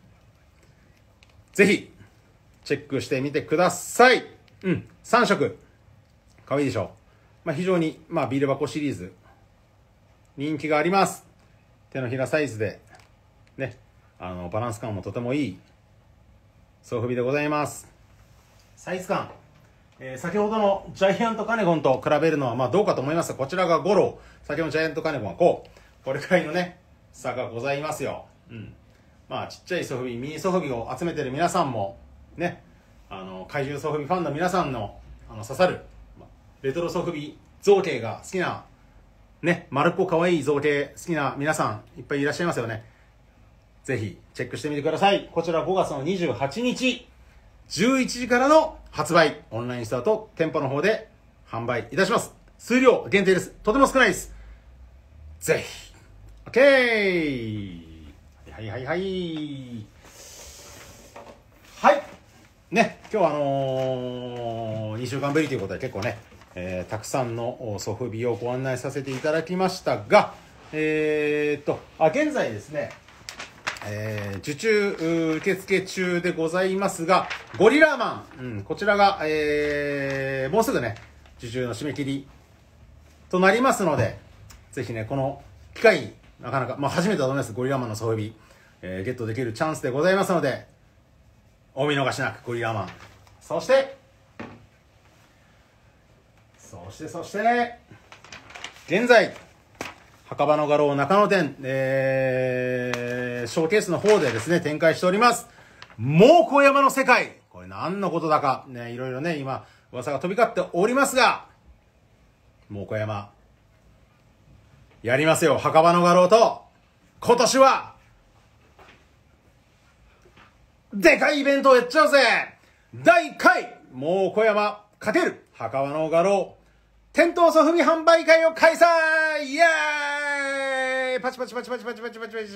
Speaker 3: ぜひ、チェックしてみてください。うん、さん色。かわいいでしょ。まあ、非常に、まあ、ビール箱シリーズ、人気があります。手のひらサイズで、ね、あの、バランス感もとてもいい、ソフビでございます。サイズ感。えー、先ほどのジャイアントカネゴンと比べるのはまあどうかと思いますが、こちらがゴロー、先ほどのジャイアントカネゴンはこう、これくらいのね、差がございますよ。うん。まあちっちゃいソフビ、ミニソフビを集めてる皆さんも、ね、あの、怪獣ソフビファンの皆さんの、あの、刺さる、レトロソフビ造形が好きな、ね、丸っこ可愛い造形好きな皆さん、いっぱいいらっしゃいますよね。ぜひ、チェックしてみてください。こちらごがつのにじゅうはちにち、じゅういちじからの発売、オンラインストアと店舗の方で販売いたします。数量限定です。とても少ないです。ぜひ。OK! はいはいはい。はい。ね、今日はあのー、にしゅうかんぶりということで結構ね、えー、たくさんのソフビをご案内させていただきましたが、えーっと、あ、現在ですね、えー、受注受付中でございますが、ゴリラーマン、うん、こちらが、えー、もうすぐね、受注の締め切りとなりますので、ぜひね、この機会になかなか、まあ初めてだと思います、ゴリラーマンのソフビ、えー、ゲットできるチャンスでございますので、お見逃しなく、ゴリラーマン。そして、そして、そして、現在、墓場の画廊中野店、えー、ショーケースの方でですね、展開しております。猛虎山の世界。これ何のことだか、ね、いろいろね、今、噂が飛び交っておりますが、猛虎山、やりますよ、墓場の画廊と、今年は、でかいイベントをやっちゃうぜ。だいいっかい、猛虎山×墓場の画廊、店頭ソフビ販売会を開催。イエーイ。パチパチパチパチパチパチパチパチ。イ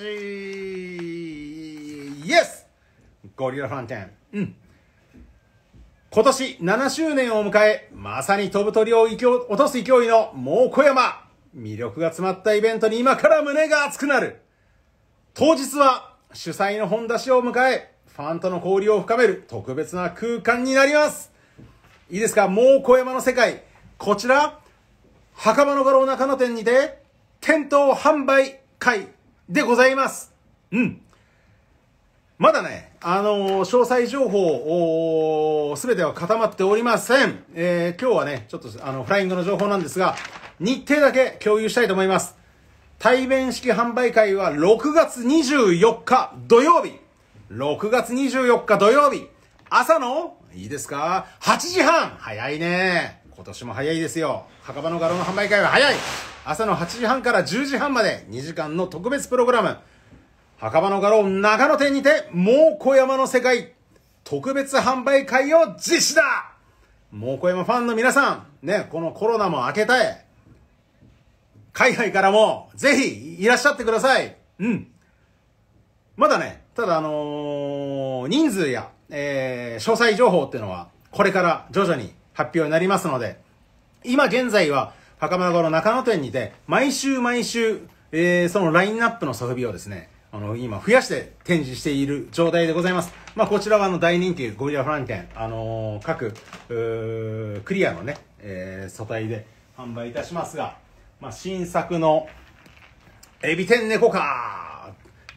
Speaker 3: エス。ゴリラファンテン。うん。今年ななしゅうねんを迎え、まさに飛ぶ鳥を落とす勢いの猛虎山。魅力が詰まったイベントに今から胸が熱くなる。当日は主催の本出しを迎え、ファンとの交流を深める特別な空間になります。いいですか、猛虎山の世界。こちら、墓場の画廊中野店にて、店頭販売会でございます。うん。まだね、あのー、詳細情報、すべては固まっておりません。えー、今日はね、ちょっと、あの、フライングの情報なんですが、日程だけ共有したいと思います。対面式販売会はろくがつにじゅうよっか土曜日。ろくがつにじゅうよっか土曜日。朝の、いいですか ?はちじはん。早いね。今年も早いですよ。墓場の画廊の販売会は早い。朝のはちじはんからじゅうじはんまでにじかんの特別プログラム。墓場の画廊中野店にて、猛虎山の世界特別販売会を実施だ。猛虎山ファンの皆さん、ね、このコロナも明けたえ、海外からもぜひいらっしゃってください。うん。まだね、ただあのー、人数や、えー、詳細情報っていうのは、これから徐々に発表になりますので、今現在は、墓場の画廊中野店にて、毎週毎週、えー、そのラインナップのソフビをですね、あの、今増やして展示している状態でございます。まあ、こちらはあの、大人気ゴリラフランケン、あのー、各、クリアのね、えー、素体で販売いたしますが、まあ、新作の、エビ天猫か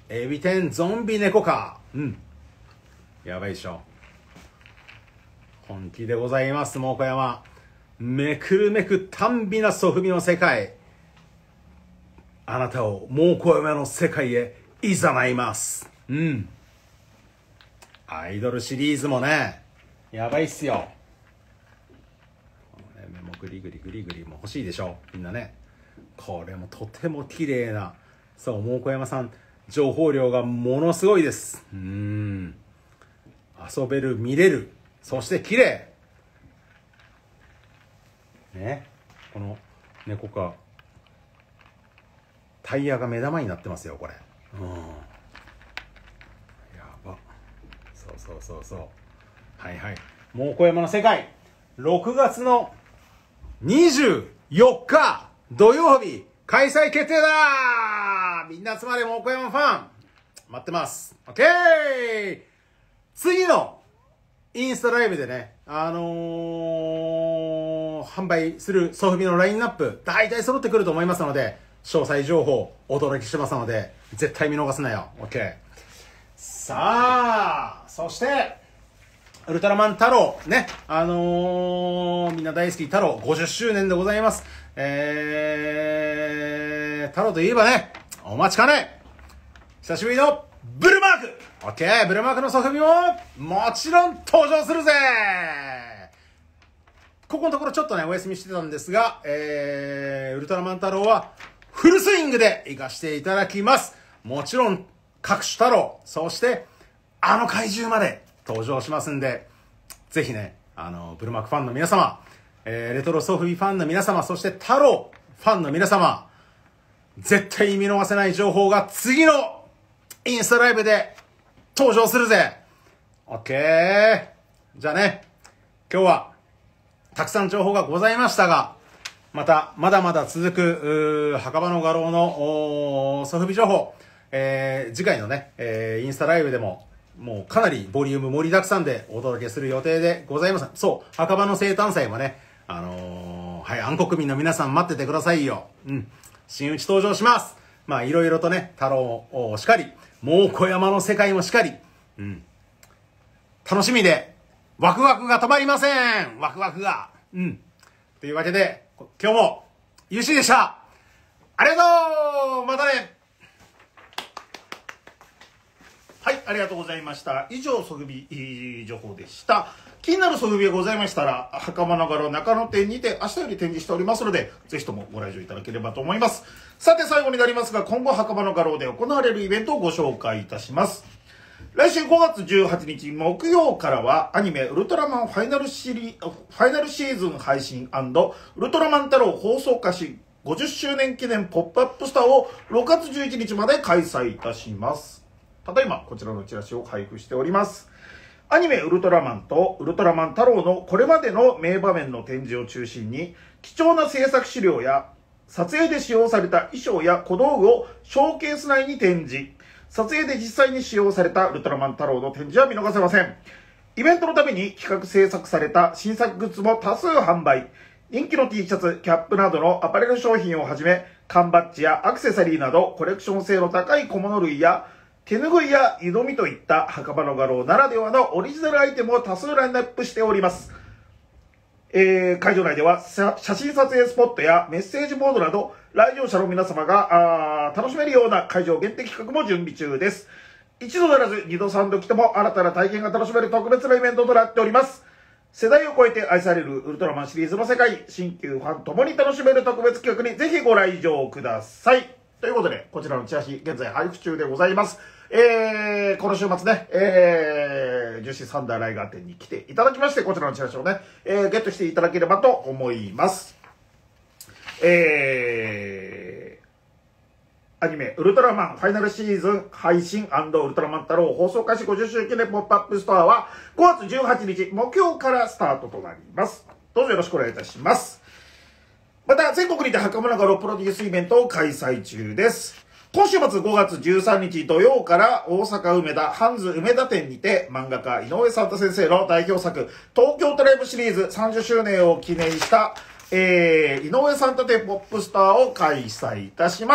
Speaker 3: エビ天ゾンビ猫か。うん。やばいでしょ。本気でございます、猛虎山。めくるめく短美なソフビの世界。あなたを猛虎山の世界へいざないます。うん。アイドルシリーズもね、やばいっすよ。メモグリグリグリグリも欲しいでしょ、みんなね。これもとても綺麗な、そう、猛虎山さん、情報量がものすごいです。うーん。遊べる、見れる、そして綺麗。ね、この猫か。タイヤが目玉になってますよ、これ。うん。やば。そうそうそうそう。はいはい。猛虎山の世界、ろくがつのにじゅうよっか土曜日、開催決定だー。みんな集まれ、猛虎山ファン。待ってます。オッケー。次のインスタライブでね、あのー、販売するソフビのラインナップ、大体揃ってくると思いますので、詳細情報お届けしますので、絶対見逃すなよ。オッケー。さあ、そして、ウルトラマン太郎、ね、あのー、みんな大好き太郎、ごじゅっしゅうねんでございます。えー、太郎といえばね、お待ちかね、久しぶりのブルマーク。オッケー、ブルマークのソフビも、もちろん登場するぜ。ここのところちょっとね、お休みしてたんですが、えー、ウルトラマン太郎は、フルスイングで行かせていただきます。もちろん、各種太郎、そして、あの怪獣まで登場しますんで、ぜひね、あの、ブルマークファンの皆様、えー、レトロソフビファンの皆様、そして太郎ファンの皆様、絶対見逃せない情報が次のインスタライブで登場するぜ。オッケー。じゃあね、今日はたくさん情報がございましたが、また、まだまだ続く、墓場の画廊のソフビ情報、えー、次回のね、えー、インスタライブでも、もうかなりボリューム盛りだくさんでお届けする予定でございます。そう、墓場の生誕祭もね、あのー、はい、暗黒民の皆さん待っててくださいよ。うん。新内登場します。まあ、いろいろとね、太郎をしかり、猛虎山の世界もしかり、うん。楽しみで、ワクワクが止まりません。ワクワクが。うん。というわけで、今日も、ゆうしーでした。ありがとう。またね。
Speaker 1: はい、ありがとうございました。以上、ソフビ情報でした。気になるソフビがございましたら、袴の画廊中野店にて明日より展示しておりますので、ぜひともご来場いただければと思います。さて最後になりますが、今後袴の画廊で行われるイベントをご紹介いたします。来週ごがつじゅうはちにち木曜からはアニメウルトラマンファイナルシリファイナルシーズン配信&ウルトラマン太郎放送開始ごじゅっしゅうねん記念ポップアップスターをろくがつじゅういちにちまで開催いたします。ただいまこちらのチラシを配布しております。アニメウルトラマンとウルトラマン太郎のこれまでの名場面の展示を中心に、貴重な制作資料や撮影で使用された衣装や小道具をショーケース内に展示。撮影で実際に使用されたウルトラマン太郎の展示は見逃せません。イベントのために企画制作された新作グッズも多数販売。人気の T シャツ、キャップなどのアパレル商品をはじめ、缶バッジやアクセサリーなどコレクション性の高い小物類や手ぬぐいや湯飲みといった墓場の画廊ならではのオリジナルアイテムを多数ラインナップしております。えー、会場内では写真撮影スポットやメッセージボードなど来場者の皆様が楽しめるような会場限定企画も準備中です。一度ならず二度三度来ても新たな体験が楽しめる特別なイベントとなっております。世代を超えて愛されるウルトラマンシリーズの世界、新旧ファンともに楽しめる特別企画にぜひご来場ください。ということで、こちらのチラシ現在配布中でございます。えー、この週末ね、えー、樹脂サンダーライガー店に来ていただきまして、こちらのチラシをね、えー、ゲットしていただければと思います。えー、アニメ、ウルトラマンファイナルシーズン配信&ウルトラマン太郎放送開始ごじゅっしゅう記念ポップアップストアはごがつじゅうはちにち木曜からスタートとなります。どうぞよろしくお願いいたします。また、全国にて袴の画廊プロデュースイベントを開催中です。今週末ごがつじゅうさんにち土曜から大阪梅田ハンズ梅田店にて漫画家井上サンタ先生の代表作東京トライブシリーズさんじゅっしゅうねんを記念した、えー、井上サンタ展ポップスターを開催いたします。え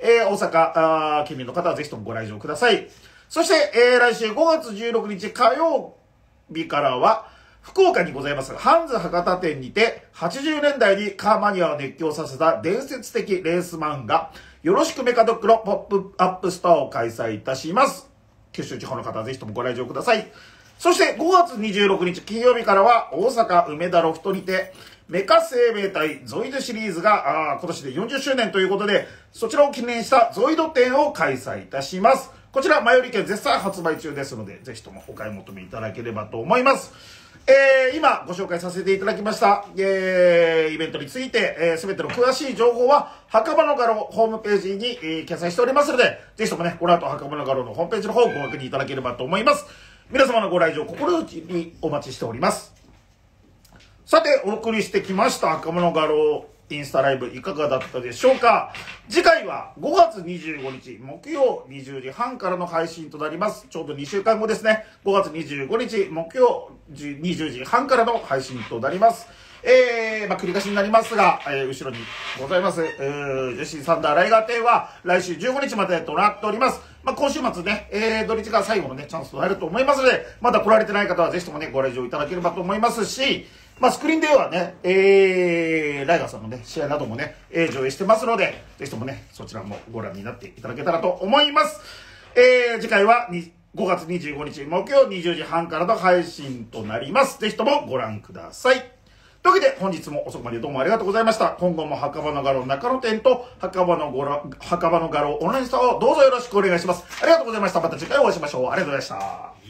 Speaker 1: えー、大阪、あ近隣の方はぜひともご来場ください。そして、えー、来週ごがつじゅうろくにち火曜日からは、福岡にございます、ハンズ博多店にて、はちじゅうねんだいにカーマニアを熱狂させた伝説的レース漫画、よろしくメカドックのポップアップストアを開催いたします。九州地方の方はぜひともご来場ください。そしてごがつにじゅうろくにち金曜日からは、大阪梅田ロフトにて、メカ生命体ゾイドシリーズがあ今年でよんじゅっしゅうねんということで、そちらを記念したゾイド展を開催いたします。こちら、前売り券絶賛発売中ですので、ぜひともお買い求めいただければと思います。えー、今ご紹介させていただきました、えー、イベントについて、えー、すべての詳しい情報は、墓場の画廊ホームページに、えー、掲載しておりますので、ぜひともね、この後墓場の画廊のホームページの方をご確認いただければと思います。皆様のご来場、心よりにお待ちしております。さて、お送りしてきました、墓場の画廊インスタライブいかがだったでしょうか。次回はごがつにじゅうごにち木曜にじゅうじはんからの配信となります。ちょうどにしゅうかんごですね。ごがつにじゅうごにち木曜にじゅうじはんからの配信となります。えー、まあ、繰り返しになりますが、えー、後ろにございます、えー、ジェシーサンダーライガー展は来週じゅうごにちまでとなっております。まあ、今週末ね、えー、土日が最後のね、チャンスとなると思いますので、まだ来られてない方はぜひともね、ご来場いただければと思いますし、まあ、スクリーンではね、えー、ライガーさんのね、試合などもね、えー、上映してますので、ぜひともね、そちらもご覧になっていただけたらと思います。えー、次回はごがつにじゅうごにち木曜にじゅうじはんからの配信となります。ぜひともご覧ください。というわけで、本日も遅くまでどうもありがとうございました。今後も墓場の画廊中野店と墓場の墓場の画廊オンラインストアをどうぞよろしくお願いします。ありがとうございました。また次回お会いしましょう。ありがとうございました。